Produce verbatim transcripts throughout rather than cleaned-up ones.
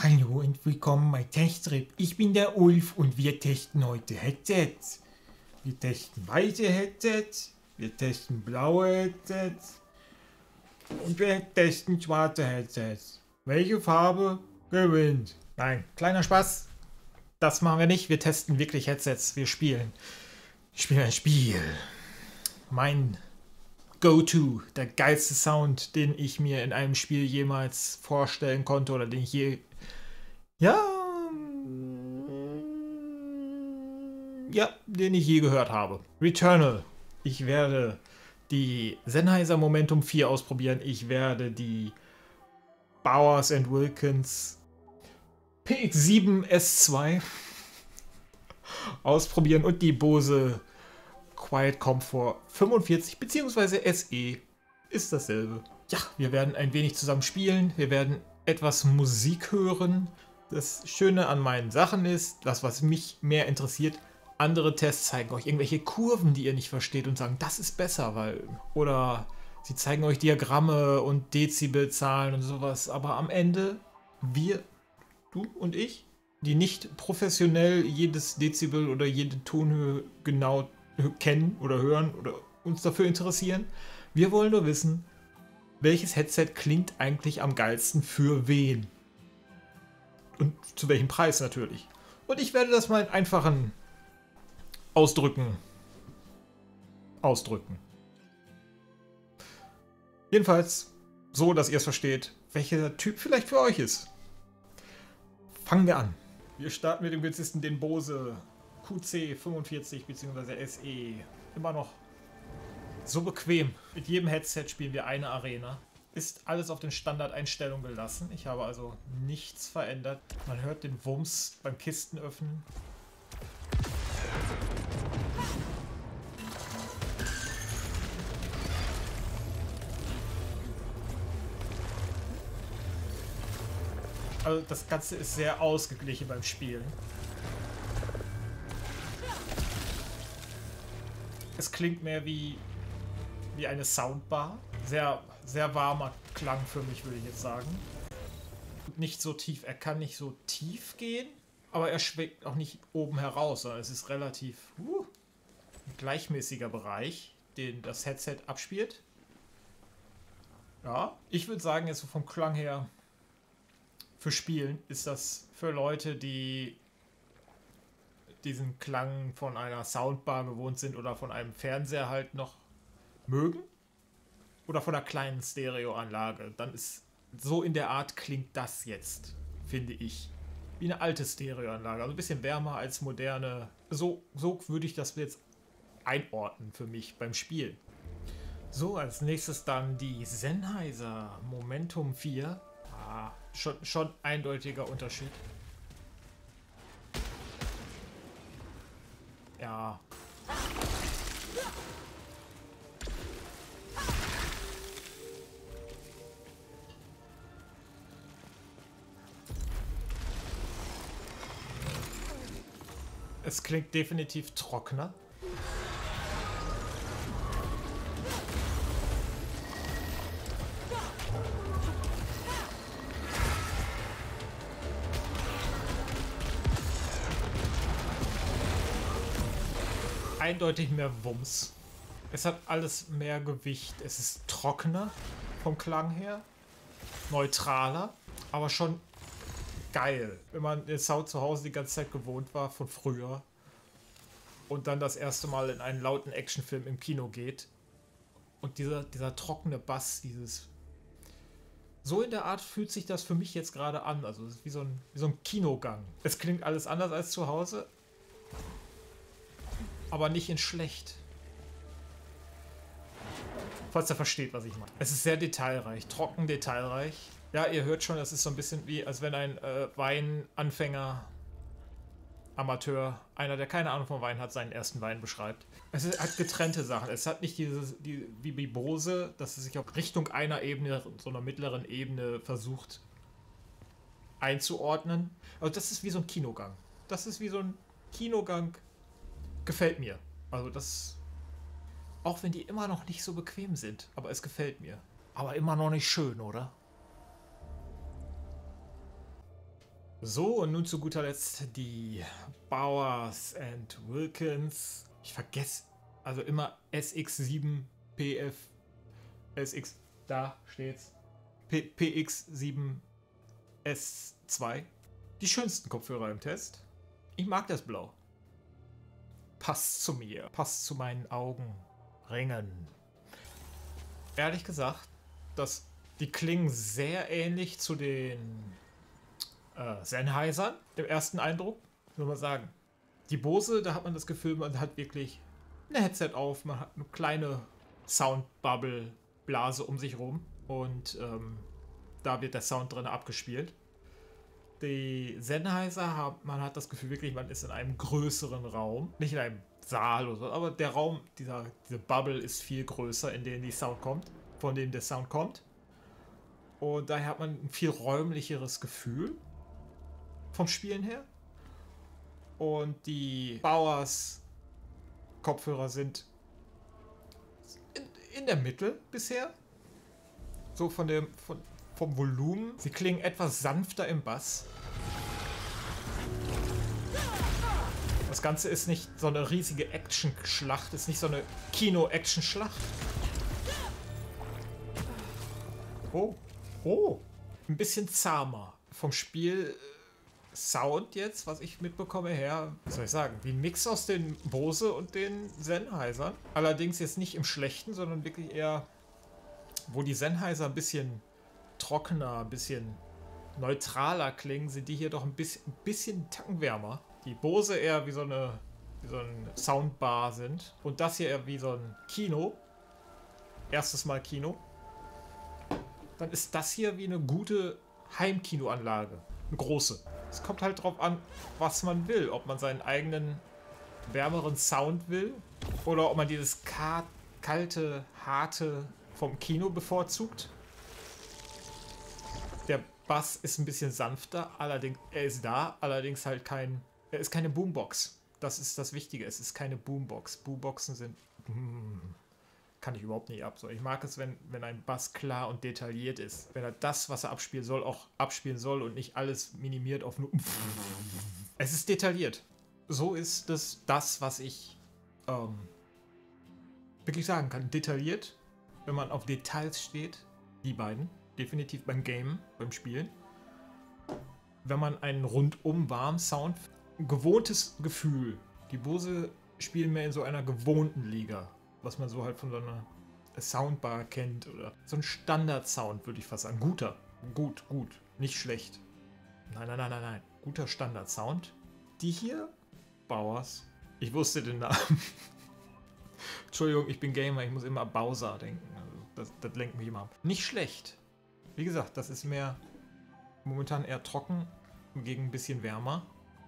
Hallo und willkommen bei Testtrip. Ich bin der Ulf und wir testen heute Headsets. Wir testen weiße Headsets, wir testen blaue Headsets und wir testen schwarze Headsets. Welche Farbe gewinnt? Nein, kleiner Spaß. Das machen wir nicht. Wir testen wirklich Headsets. Wir spielen. Ich spiele ein Spiel. Mein Go-To, der geilste Sound, den ich mir in einem Spiel jemals vorstellen konnte oder den ich je. Ja. Ja, den ich je gehört habe. Returnal. Ich werde die Sennheiser Momentum vier ausprobieren. Ich werde die Bowers and Wilkins P X sieben S zwei ausprobieren und die Bose Quiet Comfort fünfundvierzig bzw. S E ist dasselbe. Ja, wir werden ein wenig zusammen spielen. Wir werden etwas Musik hören. Das Schöne an meinen Sachen ist, das, was mich mehr interessiert, andere Tests zeigen euch irgendwelche Kurven, die ihr nicht versteht und sagen, das ist besser, weil... Oder sie zeigen euch Diagramme und Dezibelzahlen und sowas. Aber am Ende, wir, du und ich, die nicht professionell jedes Dezibel oder jede Tonhöhe genau kennen oder hören oder uns dafür interessieren. Wir wollen nur wissen, welches Headset klingt eigentlich am geilsten für wen. Und zu welchem Preis natürlich. Und ich werde das mal in einfachen Ausdrücken ausdrücken. Jedenfalls so, dass ihr es versteht, welcher Typ vielleicht für euch ist. Fangen wir an. Wir starten mit dem günstigsten, den Bose Q C fünfundvierzig bzw. S E. Immer noch so bequem. Mit jedem Headset spielen wir eine Arena. Ist alles auf den Standardeinstellungen gelassen. Ich habe also nichts verändert. Man hört den Wumms beim Kistenöffnen. Also das Ganze ist sehr ausgeglichen beim Spielen. Es klingt mehr wie, wie eine Soundbar. Sehr, sehr warmer Klang für mich, würde ich jetzt sagen. Nicht so tief, er kann nicht so tief gehen, aber er schwebt auch nicht oben heraus, sondern es ist relativ uh, ein gleichmäßiger Bereich, den das Headset abspielt. Ja, ich würde sagen, jetzt so vom Klang her, für Spielen ist das für Leute, die diesen Klang von einer Soundbar gewohnt sind oder von einem Fernseher halt noch mögen oder von einer kleinen Stereoanlage, dann ist so in der Art klingt das jetzt, finde ich, wie eine alte Stereoanlage, also ein bisschen wärmer als moderne. So, so würde ich das jetzt einordnen für mich beim Spielen. So, als nächstes dann die Sennheiser Momentum vier. Ah, schon, schon eindeutiger Unterschied. Ja. Es klingt definitiv trockener. Eindeutig mehr Wumms. Es hat alles mehr Gewicht. Es ist trockener vom Klang her. Neutraler, aber schon geil. Wenn man den Sound zu Hause die ganze Zeit gewohnt war von früher und dann das erste Mal in einen lauten Actionfilm im Kino geht und dieser, dieser trockene Bass, dieses... So in der Art fühlt sich das für mich jetzt gerade an. Also es ist wie so ein, wie so ein Kinogang. Es klingt alles anders als zu Hause, aber nicht in schlecht. Falls ihr versteht, was ich meine. Es ist sehr detailreich, trocken detailreich. Ja, ihr hört schon, es ist so ein bisschen wie, als wenn ein äh, Weinanfänger, Amateur, einer, der keine Ahnung vom Wein hat, seinen ersten Wein beschreibt. Es ist, hat getrennte Sachen. Es hat nicht dieses, die, wie bei Bose, dass es sich auf Richtung einer Ebene, so einer mittleren Ebene versucht einzuordnen. Also das ist wie so ein Kinogang. Das ist wie so ein Kinogang. Gefällt mir. Also das... Auch wenn die immer noch nicht so bequem sind. Aber es gefällt mir. Aber immer noch nicht schön, oder? So, und nun zu guter Letzt die Bowers and Wilkins. Ich vergesse also immer S X sieben P F. S X, da steht's. P X sieben S zwei. Die schönsten Kopfhörer im Test. Ich mag das Blau. Passt zu mir. Passt zu meinen Augenringen. Ehrlich gesagt, das, die klingen sehr ähnlich zu den äh, Sennheisern, im ersten Eindruck. Muss man sagen. Die Bose, da hat man das Gefühl, man hat wirklich ein Headset auf, man hat eine kleine Soundbubble, Blase um sich rum und ähm, da wird der Sound drin abgespielt. Die Sennheiser, man hat das Gefühl wirklich, man ist in einem größeren Raum. Nicht in einem Saal oder so, aber der Raum, dieser, diese Bubble ist viel größer, in dem die Sound kommt, von dem der Sound kommt. Und daher hat man ein viel räumlicheres Gefühl vom Spielen her. Und die Bowers Kopfhörer sind in, in der Mitte bisher. So von dem, von, vom Volumen. Sie klingen etwas sanfter im Bass. Das Ganze ist nicht so eine riesige Action-Schlacht, ist nicht so eine Kino-Action-Schlacht. Oh, oh. Ein bisschen zahmer. Vom Spiel Sound jetzt, was ich mitbekomme, her, was soll ich sagen, wie ein Mix aus den Bose und den Sennheisern. Allerdings jetzt nicht im Schlechten, sondern wirklich eher, wo die Sennheiser ein bisschen trockener, ein bisschen neutraler klingen, sind die hier doch ein bisschen, ein bisschen Tacken wärmer. Die Bose eher wie so eine, wie so ein Soundbar sind. Und das hier eher wie so ein Kino. Erstes Mal Kino. Dann ist das hier wie eine gute Heimkinoanlage. Eine große. Es kommt halt drauf an, was man will. Ob man seinen eigenen wärmeren Sound will oder ob man dieses kalte, harte vom Kino bevorzugt. Der Bass ist ein bisschen sanfter, allerdings er ist da, allerdings halt kein, er ist keine Boombox. Das ist das Wichtige, es ist keine Boombox. Boomboxen sind, mm, kann ich überhaupt nicht ab. So, ich mag es, wenn, wenn ein Bass klar und detailliert ist. Wenn er das, was er abspielen soll, auch abspielen soll und nicht alles minimiert auf nur. Es ist detailliert. So ist es das, was ich ähm, wirklich sagen kann. Detailliert, wenn man auf Details steht, die beiden. Definitiv beim Game, beim Spielen. Wenn man einen rundum warmen Sound, gewohntes Gefühl. Die Bose spielen mehr in so einer gewohnten Liga. Was man so halt von so einer Soundbar kennt. Oder so ein Standard-Sound, würde ich fast sagen. Guter. Gut, gut. Nicht schlecht. Nein, nein, nein, nein, nein. Guter Standard-Sound. Die hier, Bowers. Ich wusste den Namen. Entschuldigung, ich bin Gamer. Ich muss immer an Bowser denken. Also das, das lenkt mich immer ab. Nicht schlecht. Wie gesagt, das ist mehr momentan eher trocken, gegen ein bisschen wärmer.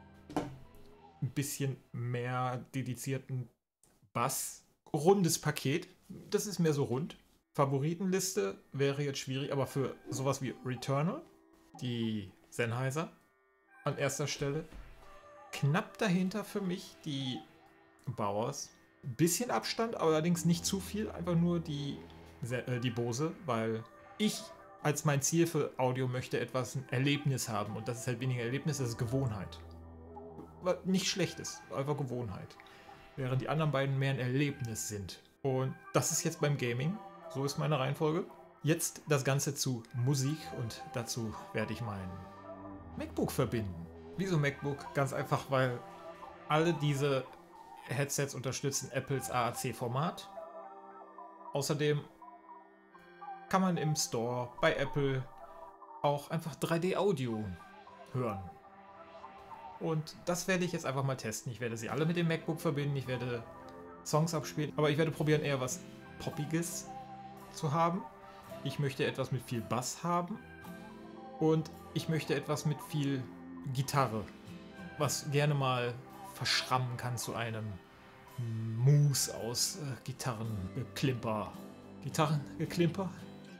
Ein bisschen mehr dedizierten Bass. Rundes Paket. Das ist mehr so rund. Favoritenliste wäre jetzt schwierig, aber für sowas wie Returnal, die Sennheiser an erster Stelle. Knapp dahinter für mich die Bowers. Ein bisschen Abstand, allerdings nicht zu viel. Einfach nur die, äh, die Bose, weil ich als mein Ziel für Audio möchte etwas ein Erlebnis haben. Und das ist halt weniger Erlebnis, das ist Gewohnheit. Was nicht schlecht ist, einfach Gewohnheit. Während die anderen beiden mehr ein Erlebnis sind. Und das ist jetzt beim Gaming. So ist meine Reihenfolge. Jetzt das Ganze zu Musik und dazu werde ich mein MacBook verbinden. Wieso MacBook? Ganz einfach, weil alle diese Headsets unterstützen Apples A A C-Format. Außerdem kann man im Store bei Apple auch einfach drei D-Audio hören. Und das werde ich jetzt einfach mal testen. Ich werde sie alle mit dem MacBook verbinden. Ich werde Songs abspielen. Aber ich werde probieren, eher was Poppiges zu haben. Ich möchte etwas mit viel Bass haben. Und ich möchte etwas mit viel Gitarre. Was gerne mal verschrammen kann zu einem Mus aus äh, Gitarrengeklimper. Gitarrengeklimper?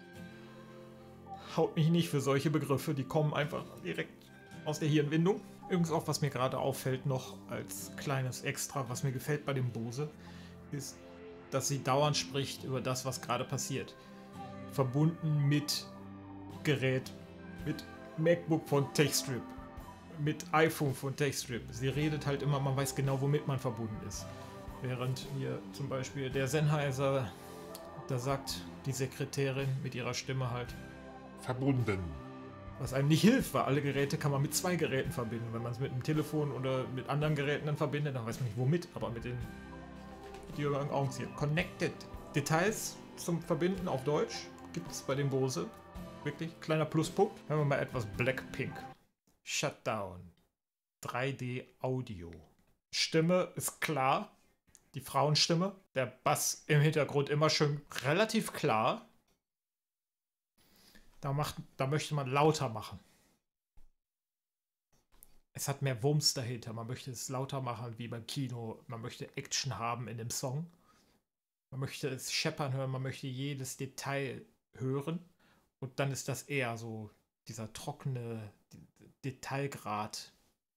Haut mich nicht für solche Begriffe. Die kommen einfach direkt aus der Hirnwindung. Übrigens auch, was mir gerade auffällt, noch als kleines Extra, was mir gefällt bei dem Bose, ist, dass sie dauernd spricht über das, was gerade passiert. Verbunden mit Gerät, mit MacBook von Techstrip. mit iPhone von Techstrip. Sie redet halt immer, man weiß genau, womit man verbunden ist. Während hier zum Beispiel der Sennheiser, da sagt die Sekretärin mit ihrer Stimme halt verbunden. Was einem nicht hilft, weil alle Geräte kann man mit zwei Geräten verbinden. Wenn man es mit einem Telefon oder mit anderen Geräten dann verbindet, dann weiß man nicht womit, aber mit den Augen hier. Connected. Details zum Verbinden auf Deutsch gibt es bei dem Bose. Wirklich kleiner Pluspunkt. Hören wir mal etwas Blackpink. Shutdown. drei D Audio. Stimme ist klar. Die Frauenstimme. Der Bass im Hintergrund immer schön relativ klar. Da, macht, da möchte man lauter machen. Es hat mehr Wumms dahinter. Man möchte es lauter machen wie beim Kino. Man möchte Action haben in dem Song. Man möchte es scheppern hören. Man möchte jedes Detail hören. Und dann ist das eher so dieser trockene Detailgrad.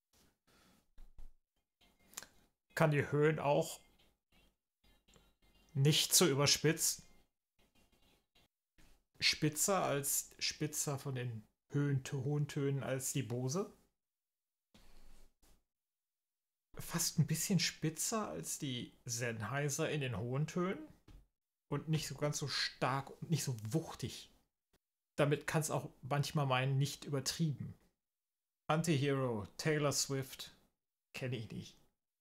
Kann die Höhen auch nicht zu überspitzt. Spitzer als spitzer von den Höhen, hohen Tönen als die Bose. Fast ein bisschen spitzer als die Sennheiser in den hohen Tönen. Und nicht so ganz so stark und nicht so wuchtig. Damit kann es auch manchmal meinen, nicht übertrieben. Anti-Hero, Taylor Swift, kenne ich nicht.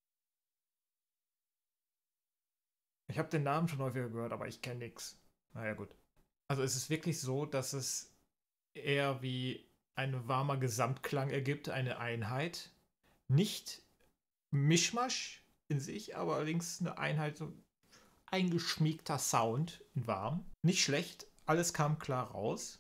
Ich habe den Namen schon häufiger gehört, aber ich kenne nichts. Naja, gut. Also es ist wirklich so, dass es eher wie ein warmer Gesamtklang ergibt, eine Einheit. Nicht Mischmasch in sich, aber allerdings eine Einheit, so eingeschmiegter Sound in warm. Nicht schlecht, alles kam klar raus.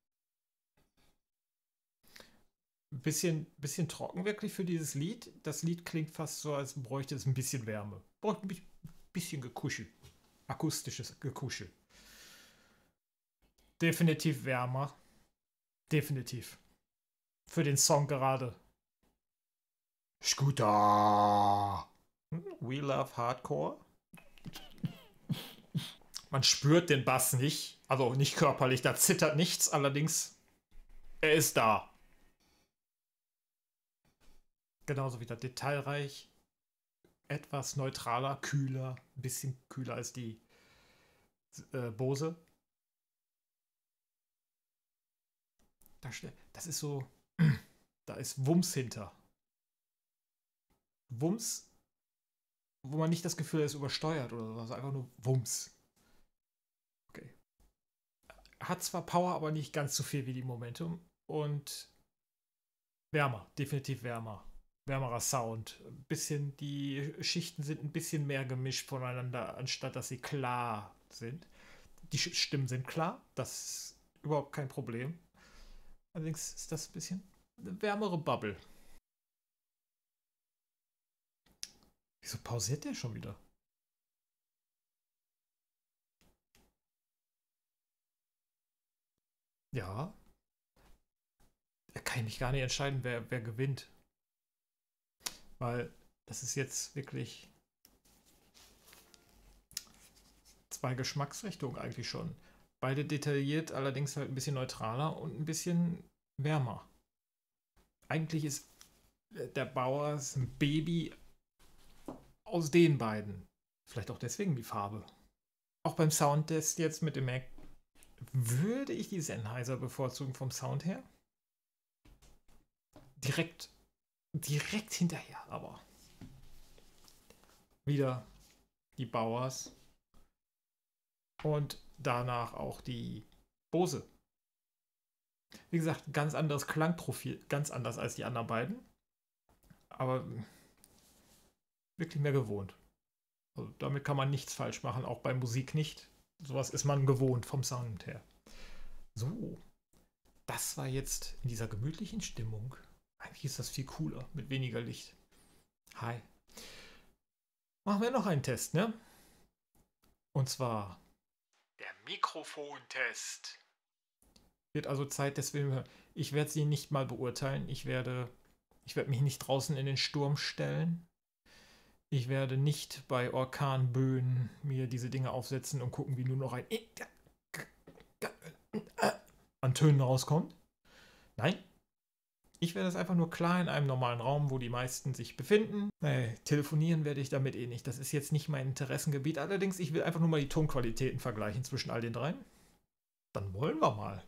Ein bisschen, bisschen trocken wirklich für dieses Lied. Das Lied klingt fast so, als bräuchte es ein bisschen Wärme. Braucht ein bisschen Gekuschel. Akustisches Gekuschel. Definitiv wärmer. Definitiv. Für den Song gerade. Scooter. We Love Hardcore. Man spürt den Bass nicht. Also nicht körperlich, da zittert nichts. Allerdings, er ist da. Genauso wieder detailreich. Etwas neutraler, kühler. Ein bisschen kühler als die äh, Bose. Das ist so, da ist Wumms hinter. Wumms, wo man nicht das Gefühl hat, es ist übersteuert oder sowas, einfach nur Wumms. Okay. Hat zwar Power, aber nicht ganz so viel wie die Momentum und wärmer, definitiv wärmer. Wärmerer Sound. Ein bisschen, die Schichten sind ein bisschen mehr gemischt voneinander, anstatt dass sie klar sind. Die Stimmen sind klar, das ist überhaupt kein Problem. Allerdings ist das ein bisschen eine wärmere Bubble. Wieso pausiert der schon wieder? Ja. Da kann ich mich gar nicht entscheiden, wer, wer gewinnt. Weil das ist jetzt wirklich zwei Geschmacksrichtungen eigentlich schon. Beide detailliert, allerdings halt ein bisschen neutraler und ein bisschen wärmer. Eigentlich ist der Bowers ein Baby aus den beiden. Vielleicht auch deswegen die Farbe. Auch beim Soundtest jetzt mit dem Mac würde ich die Sennheiser bevorzugen vom Sound her. Direkt, direkt hinterher, aber wieder die Bowers und danach auch die Bose. Wie gesagt, ganz anderes Klangprofil, ganz anders als die anderen beiden, aber wirklich mehr gewohnt. Also damit kann man nichts falsch machen, auch bei Musik nicht. Sowas ist man gewohnt vom Sound her. So, das war jetzt in dieser gemütlichen Stimmung. Eigentlich ist das viel cooler, mit weniger Licht. Hi. Machen wir noch einen Test, ne? Und zwar der Mikrofontest. Wird also Zeit, deswegen, ich werde sie nicht mal beurteilen. Ich werde, ich werde mich nicht draußen in den Sturm stellen. Ich werde nicht bei Orkanböen mir diese Dinge aufsetzen und gucken, wie nur noch ein an Tönen rauskommt. Nein, Ich werde das einfach nur klar in einem normalen Raum, wo die meisten sich befinden. Nee, telefonieren werde ich damit eh nicht. Das ist jetzt nicht mein Interessengebiet. Allerdings, ich will einfach nur mal die Tonqualitäten vergleichen zwischen all den dreien. Dann wollen wir mal.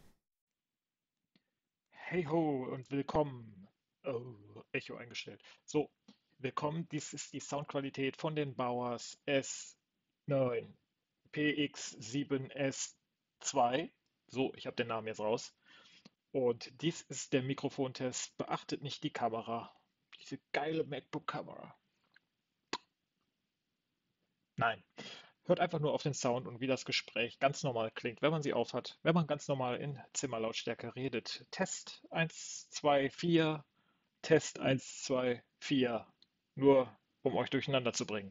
Hey ho und willkommen. Oh, Echo eingestellt. So, willkommen. Dies ist die Soundqualität von den Bowers S neun P X sieben S zwei. So, ich habe den Namen jetzt raus. Und dies ist der Mikrofontest. Beachtet nicht die Kamera. Diese geile MacBook-Kamera. Nein. Hört einfach nur auf den Sound und wie das Gespräch ganz normal klingt, wenn man sie aufhat, wenn man ganz normal in Zimmerlautstärke redet. Test eins, zwei, vier, Test eins, zwei, vier. Nur um euch durcheinander zu bringen.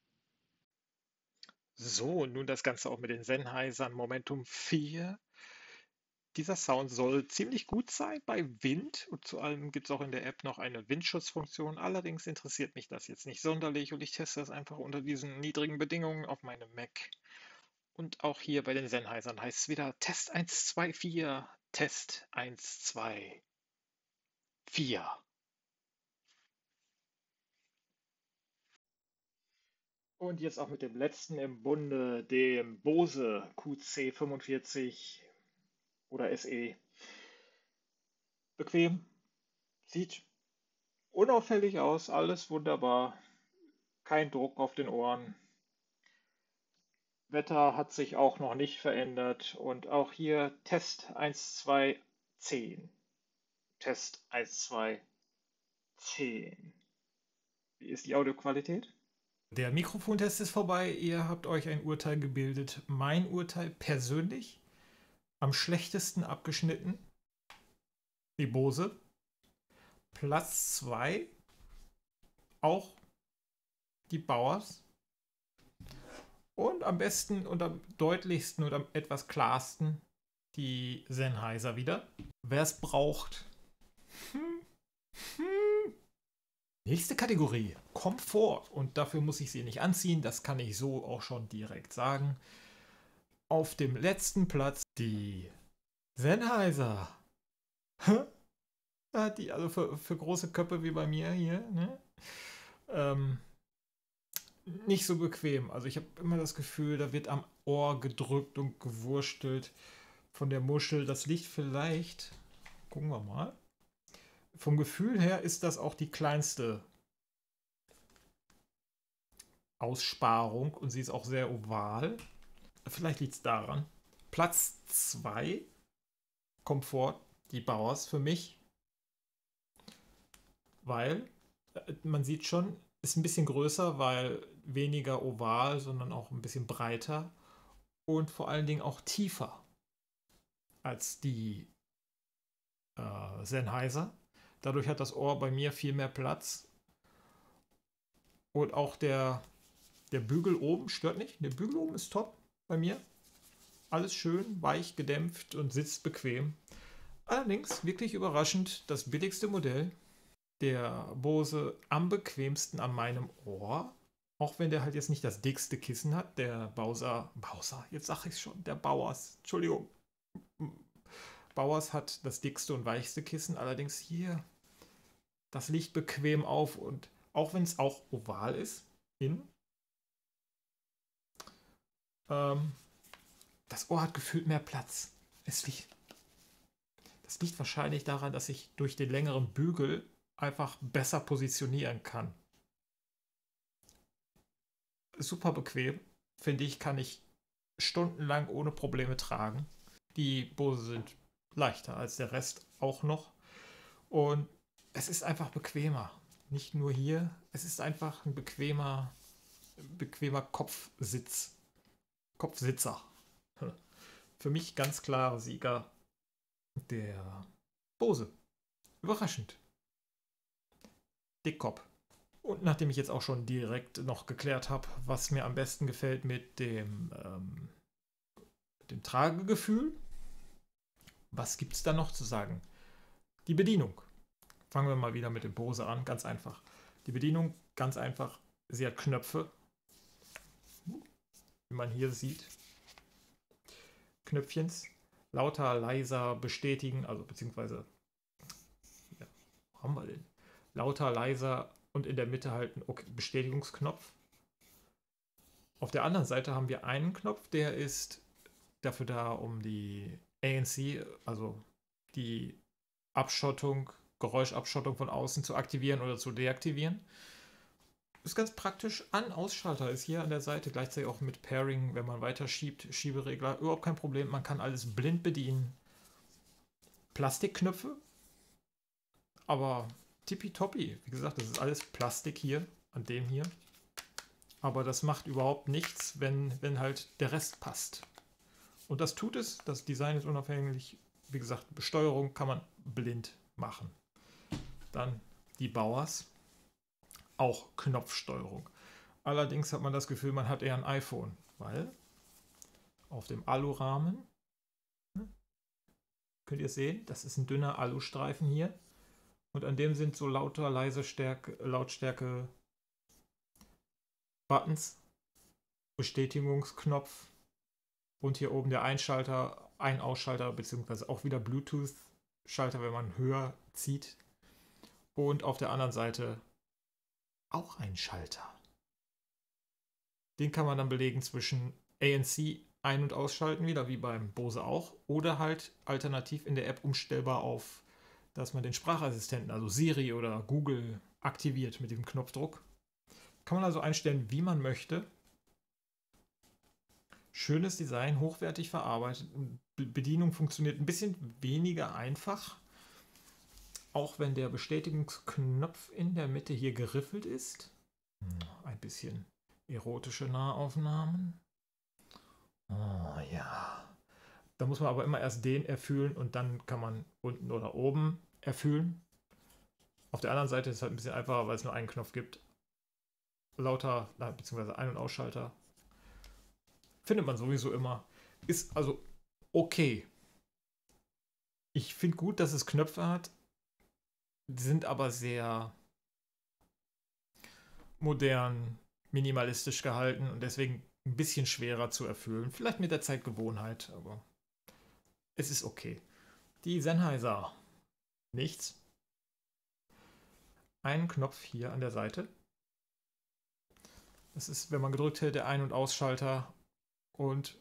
So, nun das Ganze auch mit den Sennheisern Momentum vier. Dieser Sound soll ziemlich gut sein bei Wind und zu allem gibt es auch in der App noch eine Windschutzfunktion. Allerdings interessiert mich das jetzt nicht sonderlich und ich teste das einfach unter diesen niedrigen Bedingungen auf meinem Mac. Und auch hier bei den Sennheisern heißt es wieder Test eins, zwei, vier, Test eins, zwei, vier. Und jetzt auch mit dem letzten im Bunde, dem Bose Q C fünfundvierzig oder S E. Bequem, sieht unauffällig aus, alles wunderbar, kein Druck auf den Ohren. Wetter hat sich auch noch nicht verändert und auch hier Test eins, zwei, zehn. Test eins, zwei, zehn. Wie ist die Audioqualität? Der Mikrofontest ist vorbei. Ihr habt euch ein Urteil gebildet. Mein Urteil persönlich am schlechtesten abgeschnitten. Die Bose. Platz zwei. Auch die Bowers. Und am besten und am deutlichsten und am etwas klarsten die Sennheiser wieder. Wer es braucht. Hm. Hm. Nächste Kategorie, Komfort. Und dafür muss ich sie nicht anziehen, das kann ich so auch schon direkt sagen. Auf dem letzten Platz die Sennheiser. Die, also für, für große Köpfe wie bei mir hier, ne? ähm, nicht so bequem. Also ich habe immer das Gefühl, da wird am Ohr gedrückt und gewurstelt von der Muschel. Das liegt vielleicht, gucken wir mal, vom Gefühl her ist das auch die kleinste Aussparung und sie ist auch sehr oval. Vielleicht liegt es daran. Platz zwei, Komfort, die Bowers für mich. Weil äh, man sieht schon, ist ein bisschen größer, weil weniger oval, sondern auch ein bisschen breiter und vor allen Dingen auch tiefer als die äh, Sennheiser. Dadurch hat das Ohr bei mir viel mehr Platz. Und auch der, der Bügel oben stört nicht. Der Bügel oben ist top bei mir. Alles schön, weich gedämpft und sitzt bequem. Allerdings, wirklich überraschend, das billigste Modell. Der Bose am bequemsten an meinem Ohr. Auch wenn der halt jetzt nicht das dickste Kissen hat. Der Bowser, Bowser, jetzt sag ich's schon, der Bowers, Entschuldigung. Bowers hat das dickste und weichste Kissen. Allerdings hier, das liegt bequem auf und auch wenn es auch oval ist, innen, ähm, das Ohr hat gefühlt mehr Platz. Es liegt, das liegt wahrscheinlich daran, dass ich durch den längeren Bügel einfach besser positionieren kann. Super bequem, finde ich, kann ich stundenlang ohne Probleme tragen. Die Bose sind leichter als der Rest auch noch. Und es ist einfach bequemer. Nicht nur hier, es ist einfach ein bequemer, bequemer Kopfsitz. Kopfsitzer. Für mich ganz klarer Sieger der Bose. Überraschend. Dickkopf. Und nachdem ich jetzt auch schon direkt noch geklärt habe, was mir am besten gefällt mit dem, ähm, dem Tragegefühl, was gibt es da noch zu sagen? Die Bedienung. Fangen wir mal wieder mit dem Bose an, ganz einfach. Die Bedienung, ganz einfach, sie hat Knöpfe, wie man hier sieht. Knöpfchens, lauter, leiser, bestätigen, also beziehungsweise ja, haben wir denn? Lauter, leiser und in der Mitte halt ein Bestätigungsknopf. Auf der anderen Seite haben wir einen Knopf, der ist dafür da, um die A N C, also die Abschottung, Geräuschabschottung von außen zu aktivieren oder zu deaktivieren. Ist ganz praktisch. An-Ausschalter ist hier an der Seite, gleichzeitig auch mit Pairing, wenn man weiter schiebt, Schieberegler, überhaupt kein Problem. Man kann alles blind bedienen. Plastikknöpfe, aber tippitoppi. Wie gesagt, das ist alles Plastik hier, an dem hier. Aber das macht überhaupt nichts, wenn, wenn halt der Rest passt. Und das tut es. Das Design ist unabhängig. Wie gesagt, Besteuerung kann man blind machen. Dann die Bauers. Auch Knopfsteuerung. Allerdings hat man das Gefühl, man hat eher ein iPhone, weil auf dem Alurahmen, könnt ihr sehen, das ist ein dünner Alustreifen hier. Und an dem sind so lauter, leise Stärke, Lautstärke Buttons, Bestätigungsknopf und hier oben der Einschalter, Ein-Ausschalter, beziehungsweise auch wieder Bluetooth-Schalter, wenn man höher zieht. Und auf der anderen Seite auch ein Schalter. Den kann man dann belegen zwischen A N C ein- und ausschalten, wieder wie beim Bose auch, oder halt alternativ in der App umstellbar auf, dass man den Sprachassistenten, also Siri oder Google, aktiviert mit dem Knopfdruck. Kann man also einstellen, wie man möchte. Schönes Design, hochwertig verarbeitet. Bedienung funktioniert ein bisschen weniger einfach. Auch wenn der Bestätigungsknopf in der Mitte hier geriffelt ist. Ein bisschen erotische Nahaufnahmen. Oh ja. Da muss man aber immer erst den erfüllen und dann kann man unten oder oben erfüllen. Auf der anderen Seite ist es halt ein bisschen einfacher, weil es nur einen Knopf gibt. Lauter, beziehungsweise Ein- und Ausschalter. Findet man sowieso immer. Ist also okay. Ich finde gut, dass es Knöpfe hat. Die sind aber sehr modern, minimalistisch gehalten und deswegen ein bisschen schwerer zu erfüllen. Vielleicht mit der Zeit Gewohnheit, aber es ist okay. Die Sennheiser. Nichts. Ein Knopf hier an der Seite. Das ist, wenn man gedrückt hält, der Ein- und Ausschalter und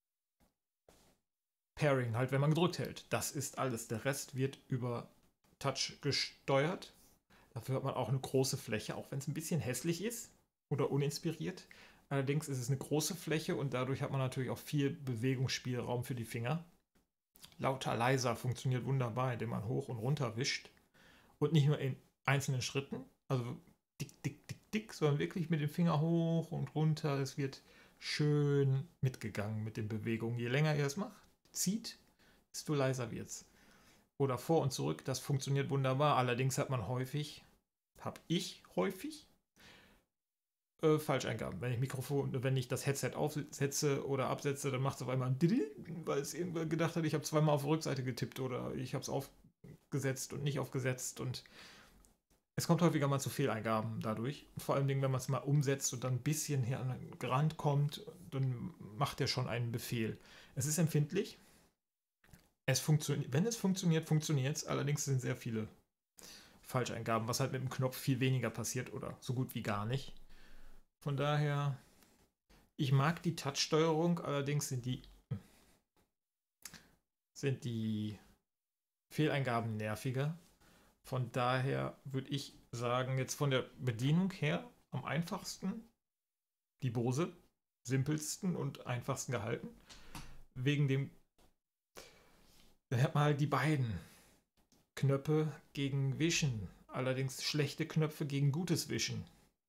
Pairing, halt wenn man gedrückt hält. Das ist alles. Der Rest wird über Touch gesteuert. Dafür hat man auch eine große Fläche, auch wenn es ein bisschen hässlich ist oder uninspiriert. Allerdings ist es eine große Fläche und dadurch hat man natürlich auch viel Bewegungsspielraum für die Finger. Lauter, leiser funktioniert wunderbar, indem man hoch und runter wischt. Und nicht nur in einzelnen Schritten, also dick, dick, dick, dick, sondern wirklich mit dem Finger hoch und runter. Es wird schön mitgegangen mit den Bewegungen. Je länger ihr es macht, zieht, desto leiser wird es. Oder vor und zurück, das funktioniert wunderbar. Allerdings hat man häufig, habe ich häufig, äh, Falscheingaben. Wenn ich Mikrofon, wenn ich das Headset aufsetze oder absetze, dann macht es auf einmal, weil es irgendwer gedacht hat, ich habe zweimal auf die Rückseite getippt oder ich habe es aufgesetzt und nicht aufgesetzt und es kommt häufiger mal zu Fehleingaben dadurch. Vor allem, wenn man es mal umsetzt und dann ein bisschen hier an den Rand kommt, dann macht er schon einen Befehl. Es ist empfindlich. Es funktioniert, wenn es funktioniert, funktioniert es. Allerdings sind sehr viele Falscheingaben, was halt mit dem Knopf viel weniger passiert oder so gut wie gar nicht. Von daher, ich mag die Touch-Steuerung, allerdings sind die, sind die Fehleingaben nerviger. Von daher würde ich sagen, jetzt von der Bedienung her am einfachsten die Bose, simpelsten und einfachsten gehalten. Wegen dem, dann hat man halt die beiden Knöpfe gegen Wischen, allerdings schlechte Knöpfe gegen gutes Wischen.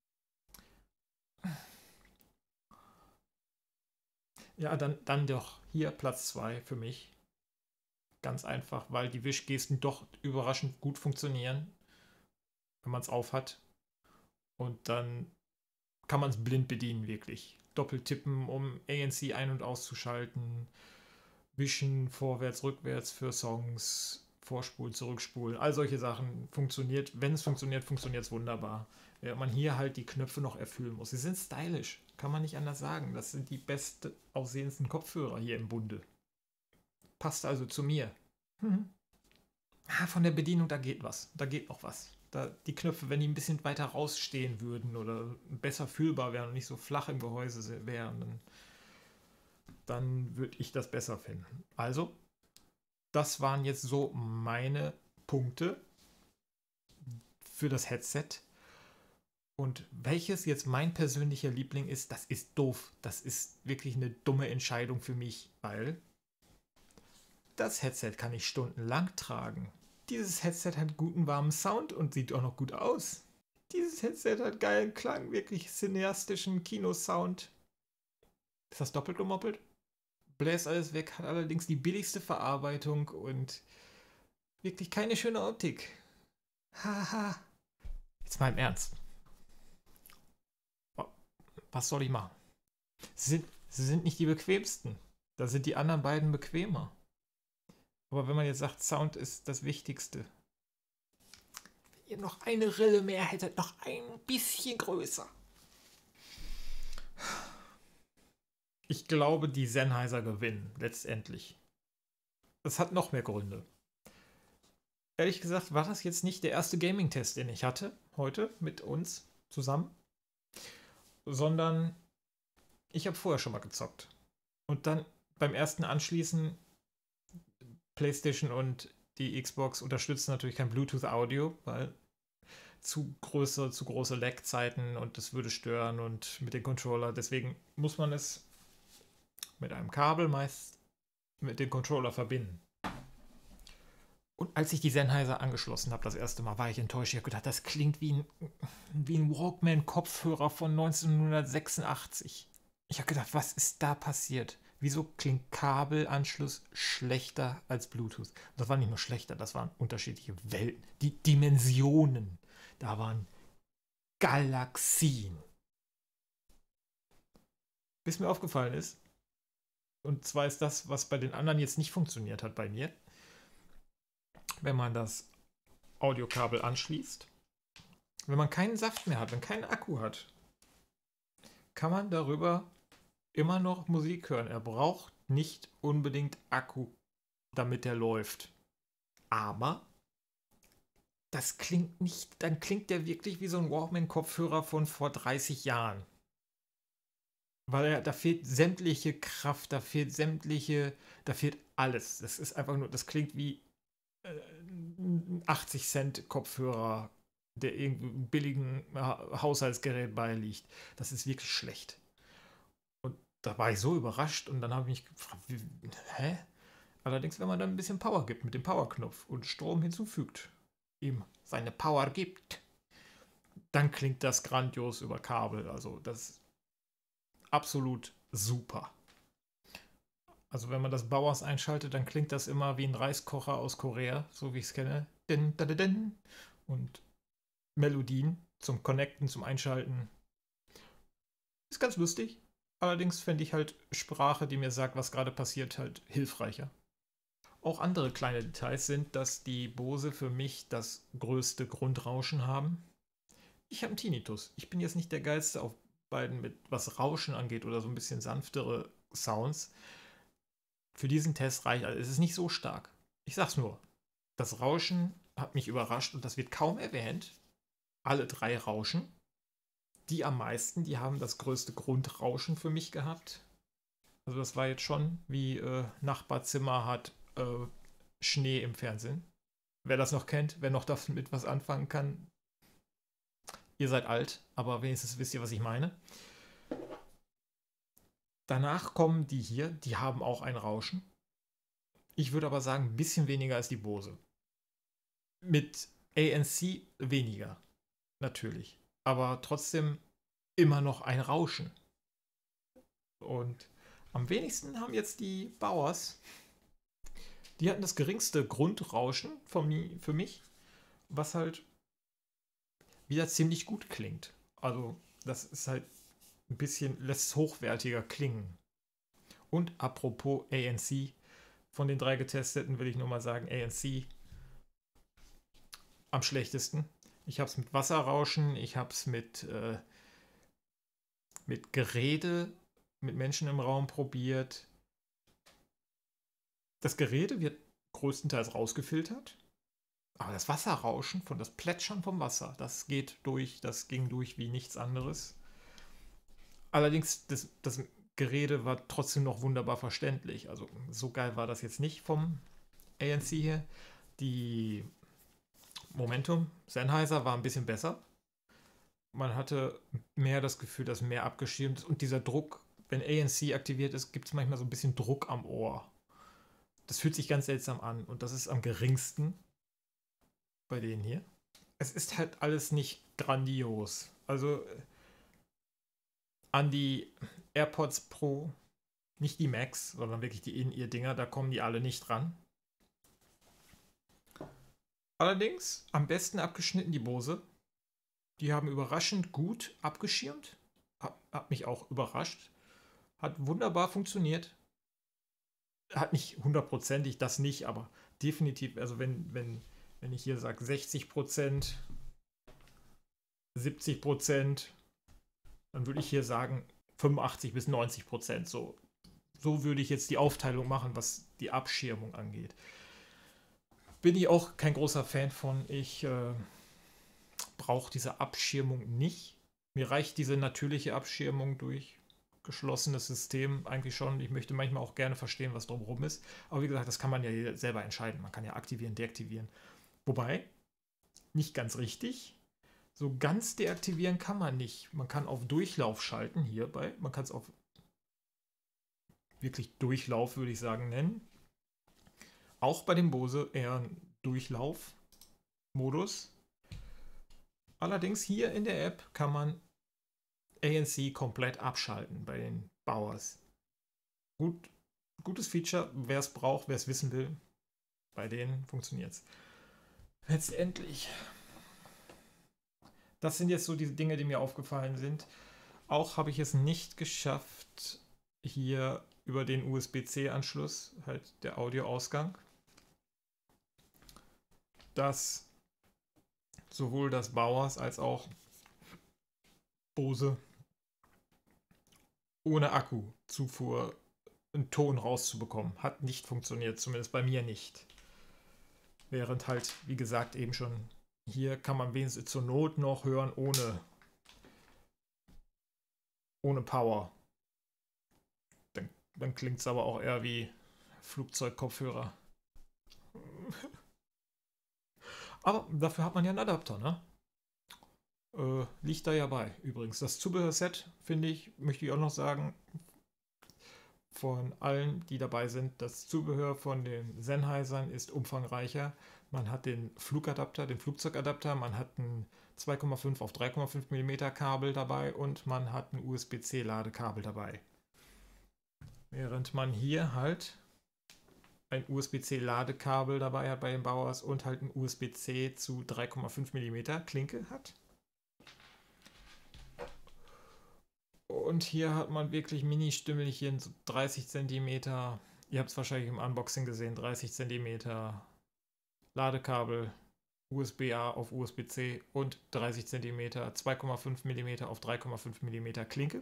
Ja, dann, dann doch hier Platz zwei für mich. Ganz einfach, weil die Wischgesten doch überraschend gut funktionieren, wenn man es aufhat. Und dann kann man es blind bedienen, wirklich. Doppelt tippen, um A N C ein- und auszuschalten. Wischen, vorwärts, rückwärts für Songs, vorspulen, zurückspulen. All solche Sachen funktioniert. Wenn es funktioniert, funktioniert es wunderbar. Während man hier halt die Knöpfe noch erfüllen muss. Sie sind stylisch, kann man nicht anders sagen. Das sind die best aussehendsten Kopfhörer hier im Bunde. Passt also zu mir. Mhm. Ah, von der Bedienung, da geht was. Da geht noch was. Da, die Knöpfe, wenn die ein bisschen weiter rausstehen würden oder besser fühlbar wären und nicht so flach im Gehäuse wären, dann, dann würde ich das besser finden. Also, das waren jetzt so meine Punkte für das Headset. Und welches jetzt mein persönlicher Liebling ist, das ist doof. Das ist wirklich eine dumme Entscheidung für mich, weil das Headset kann ich stundenlang tragen. Dieses Headset hat guten warmen Sound und sieht auch noch gut aus. Dieses Headset hat geilen Klang, wirklich cineastischen Kinosound. Ist das doppelt gemoppelt? Bläst alles weg, hat allerdings die billigste Verarbeitung und wirklich keine schöne Optik. Haha. Jetzt mal im Ernst. Was soll ich machen? Sie sind, sie sind nicht die bequemsten. Da sind die anderen beiden bequemer. Aber wenn man jetzt sagt, Sound ist das Wichtigste. Wenn ihr noch eine Rille mehr hättet, noch ein bisschen größer. Ich glaube, die Sennheiser gewinnen, letztendlich. Das hat noch mehr Gründe. Ehrlich gesagt war das jetzt nicht der erste Gaming-Test, den ich hatte, heute mit uns zusammen. Sondern ich habe vorher schon mal gezockt. Und dann beim ersten Anschließen, PlayStation und die Xbox unterstützen natürlich kein Bluetooth-Audio, weil zu große, zu große Lag-Zeiten und das würde stören und mit dem Controller. Deswegen muss man es mit einem Kabel meist mit dem Controller verbinden. Und als ich die Sennheiser angeschlossen habe, das erste Mal, war ich enttäuscht. Ich habe gedacht, das klingt wie ein, wie ein Walkman-Kopfhörer von neunzehnhundertsechsundachtzig. Ich habe gedacht, was ist da passiert? Wieso klingt Kabelanschluss schlechter als Bluetooth? Das war nicht nur schlechter, das waren unterschiedliche Welten. Die Dimensionen, da waren Galaxien. Bis mir aufgefallen ist, und zwar ist das, was bei den anderen jetzt nicht funktioniert hat bei mir, wenn man das Audiokabel anschließt, wenn man keinen Saft mehr hat, wenn keinen Akku hat, kann man darüber immer noch Musik hören. Er braucht nicht unbedingt Akku, damit er läuft. Aber das klingt nicht, dann klingt der wirklich wie so ein Walkman-Kopfhörer von vor dreißig Jahren. Weil er, da fehlt sämtliche Kraft, da fehlt sämtliche, da fehlt alles. Das ist einfach nur, das klingt wie achtzig Cent Kopfhörer, der irgendeinem billigen Haushaltsgerät beiliegt. Das ist wirklich schlecht. Und da war ich so überrascht und dann habe ich mich gefragt, wie, hä? Allerdings, wenn man dann ein bisschen Power gibt mit dem Powerknopf und Strom hinzufügt, ihm seine Power gibt, dann klingt das grandios über Kabel. Also das ist absolut super. Also wenn man das Bauers einschaltet, dann klingt das immer wie ein Reiskocher aus Korea, so wie ich es kenne. Und Melodien zum Connecten, zum Einschalten. Ist ganz lustig. Allerdings fände ich halt Sprache, die mir sagt, was gerade passiert, halt hilfreicher. Auch andere kleine Details sind, dass die Bose für mich das größte Grundrauschen haben. Ich habe einen Tinnitus. Ich bin jetzt nicht der Geilste auf beiden, mit was Rauschen angeht oder so ein bisschen sanftere Sounds. Für diesen Test reicht, also es ist nicht so stark. Ich sag's nur, das Rauschen hat mich überrascht und das wird kaum erwähnt. Alle drei Rauschen. Die am meisten, die haben das größte Grundrauschen für mich gehabt. Also das war jetzt schon wie äh, Nachbarzimmer hat äh, Schnee im Fernsehen. Wer das noch kennt, wer noch damit was anfangen kann, ihr seid alt, aber wenigstens wisst ihr, was ich meine. Danach kommen die hier, die haben auch ein Rauschen. Ich würde aber sagen, ein bisschen weniger als die Bose. Mit A N C weniger, natürlich. Aber trotzdem immer noch ein Rauschen. Und am wenigsten haben jetzt die Bauers. Die hatten das geringste Grundrauschen von, für mich, was halt wieder ziemlich gut klingt. Also das ist halt ein bisschen, lässt es hochwertiger klingen. Und apropos A N C, von den drei getesteten will ich nur mal sagen, A N C am schlechtesten. Ich habe es mit Wasserrauschen, ich habe es mit, äh, mit Gerede, mit Menschen im Raum probiert. Das Gerede wird größtenteils rausgefiltert. Aber das Wasserrauschen von das Plätschern vom Wasser, das geht durch, das ging durch wie nichts anderes. Allerdings, das, das Gerede war trotzdem noch wunderbar verständlich. Also so geil war das jetzt nicht vom A N C hier. Die Momentum, Sennheiser war ein bisschen besser. Man hatte mehr das Gefühl, dass mehr abgeschirmt ist. Und dieser Druck, wenn A N C aktiviert ist, gibt es manchmal so ein bisschen Druck am Ohr. Das fühlt sich ganz seltsam an. Und das ist am geringsten bei denen hier. Es ist halt alles nicht grandios. Also an die AirPods Pro, nicht die Max, sondern wirklich die In-Ear-Dinger, da kommen die alle nicht ran. Allerdings am besten abgeschnitten die Bose. Die haben überraschend gut abgeschirmt. Hat, hat mich auch überrascht. Hat wunderbar funktioniert. Hat nicht hundertprozentig, das nicht, aber definitiv, also wenn, wenn, wenn ich hier sage sechzig Prozent, siebzig Prozent, dann würde ich hier sagen fünfundachtzig bis neunzig Prozent. So, so würde ich jetzt die Aufteilung machen, was die Abschirmung angeht. Bin ich auch kein großer Fan von. Ich äh, brauche diese Abschirmung nicht. Mir reicht diese natürliche Abschirmung durch geschlossenes System eigentlich schon. Ich möchte manchmal auch gerne verstehen, was drumherum ist. Aber wie gesagt, das kann man ja selber entscheiden. Man kann ja aktivieren, deaktivieren. Wobei, nicht ganz richtig. So ganz deaktivieren kann man nicht. Man kann auf Durchlauf schalten hierbei. Man kann es auf wirklich Durchlauf, würde ich sagen, nennen. Auch bei dem Bose eher ein Durchlauf-Modus. Allerdings hier in der App kann man A N C komplett abschalten bei den Bowers. Gut, gutes Feature, wer es braucht, wer es wissen will, bei denen funktioniert es. Letztendlich. Das sind jetzt so diese Dinge, die mir aufgefallen sind. Auch habe ich es nicht geschafft, hier über den U S B C-Anschluss, halt der Audioausgang, dass sowohl das Bowers als auch Bose ohne Akkuzufuhr einen Ton rauszubekommen. Hat nicht funktioniert, zumindest bei mir nicht. Während halt, wie gesagt, eben schon hier kann man wenigstens zur Not noch hören ohne, ohne Power. Dann, dann klingt es aber auch eher wie Flugzeugkopfhörer. Aber dafür hat man ja einen Adapter, ne? Äh, liegt da ja bei. Übrigens, das Zubehörset, finde ich, möchte ich auch noch sagen, von allen, die dabei sind, das Zubehör von den Sennheisern ist umfangreicher. Man hat den Flugadapter, den Flugzeugadapter, man hat ein zwei Komma fünf auf drei Komma fünf Millimeter Kabel dabei und man hat ein U S B C Ladekabel dabei. Während man hier halt ein U S B C Ladekabel dabei hat bei den Bowers und halt ein U S B C zu drei Komma fünf Millimeter Klinke hat. Und hier hat man wirklich Mini-Stümmelchen, so dreißig Zentimeter. Ihr habt es wahrscheinlich im Unboxing gesehen, dreißig Zentimeter Ladekabel, U S B A auf U S B C und dreißig Zentimeter, zwei Komma fünf Millimeter auf drei Komma fünf Millimeter Klinke.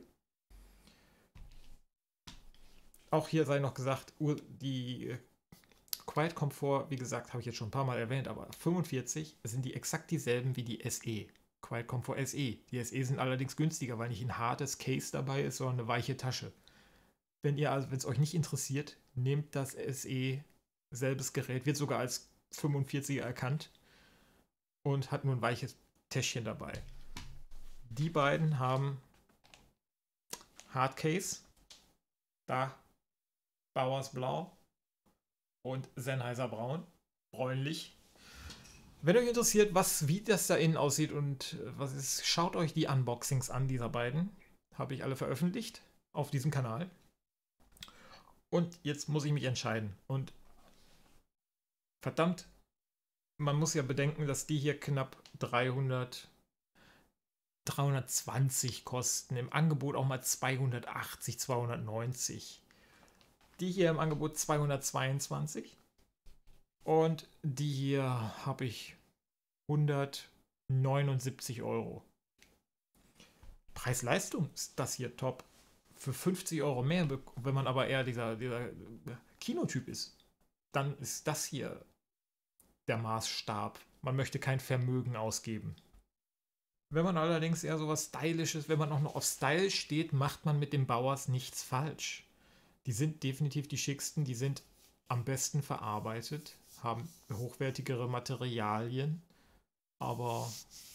Auch hier sei noch gesagt, die Quiet Comfort, wie gesagt, habe ich jetzt schon ein paar Mal erwähnt, aber fünfundvierzig sind die exakt dieselben wie die S E. Quiet Comfort S E. Die S E sind allerdings günstiger, weil nicht ein hartes Case dabei ist, sondern eine weiche Tasche. Wenn ihr also, wenn es euch nicht interessiert, nehmt das S E, selbes Gerät, wird sogar als fünfundvierziger erkannt und hat nur ein weiches Täschchen dabei. Die beiden haben Hardcase, da Bowers blau und Sennheiser braun, bräunlich. Wenn euch interessiert, was, wie das da innen aussieht und was ist, schaut euch die Unboxings an dieser beiden. Habe ich alle veröffentlicht auf diesem Kanal. Und jetzt muss ich mich entscheiden. Und verdammt, man muss ja bedenken, dass die hier knapp dreihundert, dreihundertzwanzig kosten. Im Angebot auch mal zweihundertachtzig, zweihundertneunzig. Die hier im Angebot zweihundertzweiundzwanzig. Und die hier habe ich hundertneunundsiebzig Euro. Preis-Leistung ist das hier top. Für fünfzig Euro mehr, wenn man aber eher dieser, dieser Kinotyp ist, dann ist das hier der Maßstab. Man möchte kein Vermögen ausgeben. Wenn man allerdings eher so was Stylisches, wenn man auch noch auf Style steht, macht man mit den Bauers nichts falsch. Die sind definitiv die schicksten, die sind am besten verarbeitet, haben hochwertigere Materialien, aber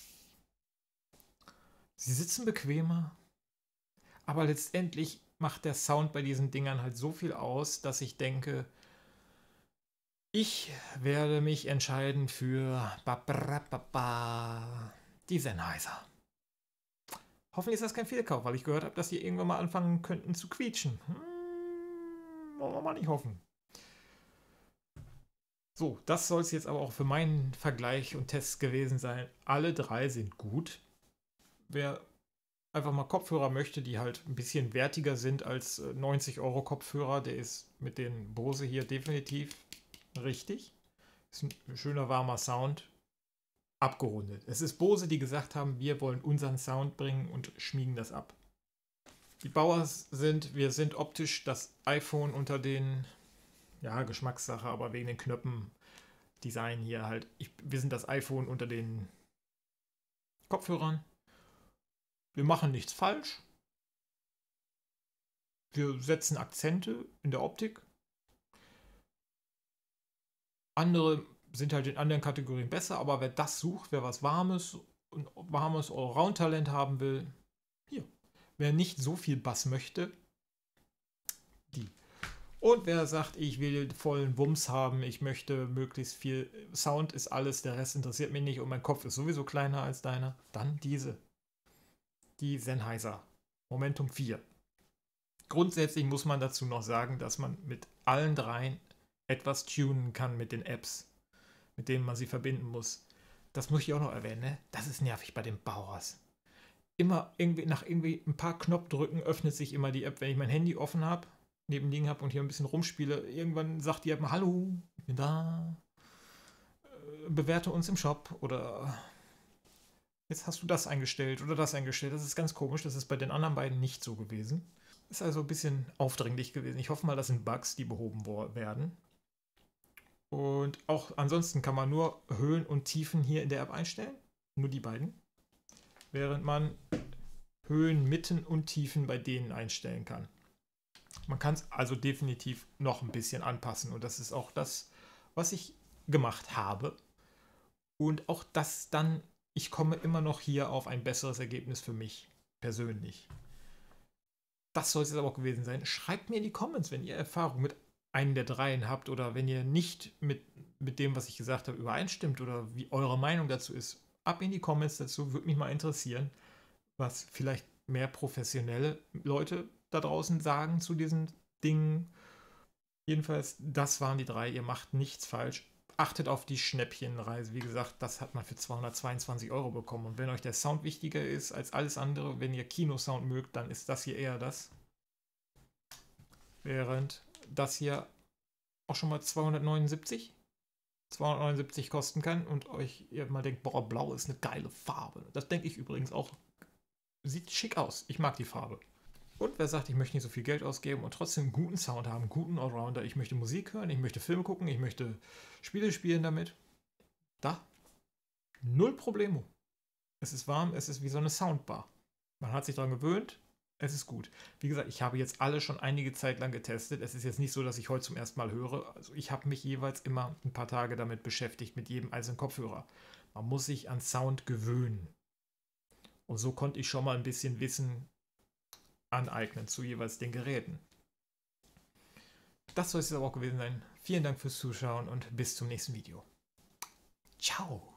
sie sitzen bequemer. Aber letztendlich macht der Sound bei diesen Dingern halt so viel aus, dass ich denke, ich werde mich entscheiden für die Sennheiser. Hoffentlich ist das kein Fehlkauf, weil ich gehört habe, dass die irgendwann mal anfangen könnten zu quietschen. Hm, wollen wir mal nicht hoffen. So, das soll es jetzt aber auch für meinen Vergleich und Test gewesen sein. Alle drei sind gut. Wer einfach mal Kopfhörer möchte, die halt ein bisschen wertiger sind als neunzig Euro Kopfhörer, der ist mit den Bose hier definitiv richtig. Ist ein schöner warmer Sound. Abgerundet. Es ist Bose, die gesagt haben, wir wollen unseren Sound bringen und schmiegen das ab. Die Bauers sind, wir sind optisch das iPhone unter den, ja, Geschmackssache, aber wegen den Knöpfen, Design hier halt. Ich, wir sind das iPhone unter den Kopfhörern. Wir machen nichts falsch. Wir setzen Akzente in der Optik. Andere sind halt in anderen Kategorien besser, aber wer das sucht, wer was Warmes und warmes Allround-Talent haben will, hier. Wer nicht so viel Bass möchte, die. Und wer sagt, ich will vollen Wumms haben, ich möchte möglichst viel Sound, ist alles, der Rest interessiert mich nicht und mein Kopf ist sowieso kleiner als deiner, dann diese. Die Sennheiser Momentum vier. Grundsätzlich muss man dazu noch sagen, dass man mit allen dreien etwas tunen kann mit den Apps, mit denen man sie verbinden muss. Das muss ich auch noch erwähnen, ne? Das ist nervig bei den Bauers. Immer irgendwie nach irgendwie ein paar Knopfdrücken öffnet sich immer die App, wenn ich mein Handy offen habe, neben liegen habe und hier ein bisschen rumspiele. Irgendwann sagt die App mal, hallo, ich bin da, bewerte uns im Shop oder jetzt hast du das eingestellt oder das eingestellt. Das ist ganz komisch, das ist bei den anderen beiden nicht so gewesen. Ist also ein bisschen aufdringlich gewesen. Ich hoffe mal, das sind Bugs, die behoben werden. Und auch ansonsten kann man nur Höhen und Tiefen hier in der App einstellen. Nur die beiden. Während man Höhen, Mitten und Tiefen bei denen einstellen kann. Man kann es also definitiv noch ein bisschen anpassen. Und das ist auch das, was ich gemacht habe. Und auch das dann, ich komme immer noch hier auf ein besseres Ergebnis für mich persönlich. Das soll es jetzt aber auch gewesen sein. Schreibt mir in die Comments, wenn ihr Erfahrung mit einen der dreien habt oder wenn ihr nicht mit, mit dem, was ich gesagt habe, übereinstimmt oder wie eure Meinung dazu ist. Ab in die Comments dazu, würde mich mal interessieren, was vielleicht mehr professionelle Leute da draußen sagen zu diesen Dingen. Jedenfalls, das waren die drei. Ihr macht nichts falsch. Achtet auf die Schnäppchenreise. Wie gesagt, das hat man für zweihundertzweiundzwanzig Euro bekommen. Und wenn euch der Sound wichtiger ist als alles andere, wenn ihr Kinosound mögt, dann ist das hier eher das. Während das hier auch schon mal zweihundertneunundsiebzig kosten kann und euch ihr mal denkt, boah, blau ist eine geile Farbe. Das denke ich übrigens auch. Sieht schick aus. Ich mag die Farbe. Und wer sagt, ich möchte nicht so viel Geld ausgeben und trotzdem einen guten Sound haben, einen guten Allrounder, ich möchte Musik hören, ich möchte Filme gucken, ich möchte Spiele spielen damit. Da. Null Problemo. Es ist warm, es ist wie so eine Soundbar. Man hat sich daran gewöhnt, es ist gut. Wie gesagt, ich habe jetzt alle schon einige Zeit lang getestet. Es ist jetzt nicht so, dass ich heute zum ersten Mal höre. Also ich habe mich jeweils immer ein paar Tage damit beschäftigt, mit jedem einzelnen Kopfhörer. Man muss sich an Sound gewöhnen. Und so konnte ich schon mal ein bisschen Wissen aneignen zu jeweils den Geräten. Das soll es aber auch gewesen sein. Vielen Dank fürs Zuschauen und bis zum nächsten Video. Ciao!